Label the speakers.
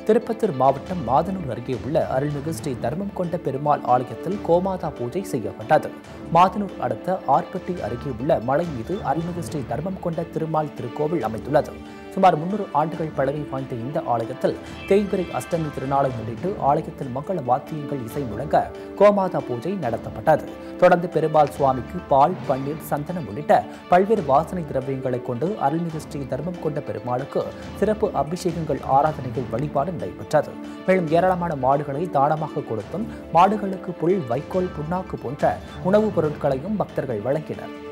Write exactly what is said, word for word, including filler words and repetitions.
Speaker 1: திருப்பத்தூர் மாவட்டம் மாதனூர் அருகே உள்ள அருள்மிகு ஸ்ரீ தர்மம் கொண்ட பெருமாள் ஆலயத்தில் கோமாதா பூஜை செய்யப்பட்டது. மாதனூர் அடுத்த ஆர்பட்டி அருகே உள்ள மலை மீது அருள்மிகு ஸ்ரீ தர்மம் கொண்ட திருமால் திருக்கோவில் அமைந்துள்ளது. சுமார் முன்னூறு ஆண்டுகள் பழமை வாய்ந்த இந்த ஆலயத்தில் தேய்பிறை அஷ்டமி திருநாளை முன்னிட்டு ஆலயத்தில் மங்கள வாத்தியங்கள் இசை முழங்க கோமாதா பூஜை நடத்தப்பட்டது. தொடர்ந்து பெருமாள் சுவாமிக்கு பால், பன்னீர், சந்தனம் உள்ளிட்ட பல்வேறு வாசனை திரவியங்களை கொண்டு அருள்மிகு ஸ்ரீ தர்மம் கொண்ட பெருமாளுக்கு சிறப்பு அபிஷேகங்கள், ஆராதனைகள், வழிபாடு நடைபெற்றது. மேலும் ஏராளமான மாடுகளை தானமாக கொடுத்தும் மாடுகளுக்கு புல், வைக்கோல், புண்ணாக்கு போன்ற உணவுப் பொருட்களையும் பக்தர்கள் வழங்கினர்.